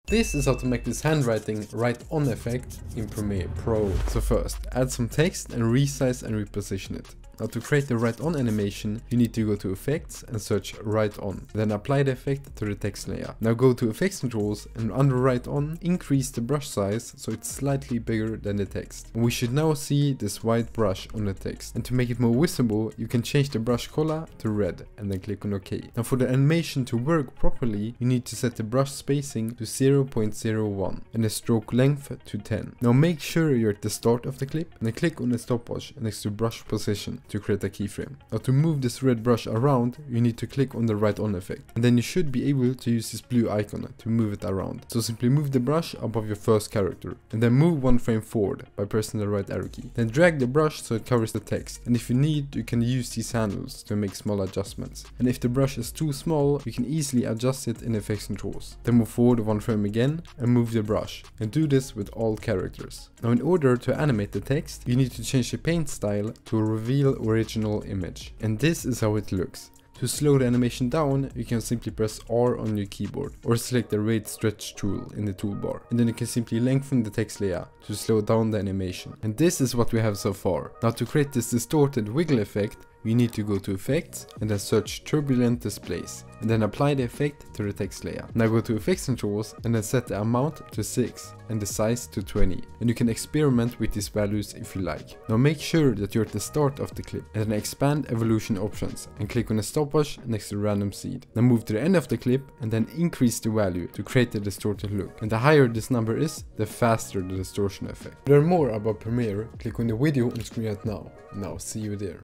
This is how to make this handwriting right on effect in Premiere Pro. So first, add some text and resize and reposition it. Now to create the right on animation, you need to go to effects and search right on. Then apply the effect to the text layer. Now go to effects controls and under right on, increase the brush size so it's slightly bigger than the text. And we should now see this white brush on the text. And to make it more visible, you can change the brush color to red and then click on OK. Now for the animation to work properly, you need to set the brush spacing to 0.01 and the stroke length to 10. Now make sure you're at the start of the clip and then click on the stopwatch next to brush position to create a keyframe. Now to move this red brush around, you need to click on the right on effect. And then you should be able to use this blue icon to move it around. So simply move the brush above your first character and then move one frame forward by pressing the right arrow key. Then drag the brush so it covers the text. And if you need, you can use these handles to make small adjustments. And if the brush is too small, you can easily adjust it in effects controls. Then move forward one frame again and move the brush. And do this with all characters. Now in order to animate the text, you need to change the paint style to a reveal original image. And this is how it looks. To slow the animation down, you can simply press R on your keyboard or select the rate stretch tool in the toolbar. And then you can simply lengthen the text layer to slow down the animation. And this is what we have so far. Now to create this distorted wiggle effect, you need to go to effects and then search turbulent displays and then apply the effect to the text layer. Now go to effects controls and then set the amount to 6 and the size to 20, and you can experiment with these values if you like. Now make sure that you're at the start of the clip and then expand evolution options and click on the stopwatch next to random seed. Now move to the end of the clip and then increase the value to create the distorted look, and the higher this number is, the faster the distortion effect. To learn more about Premiere, click on the video on screen right now. Now see you there.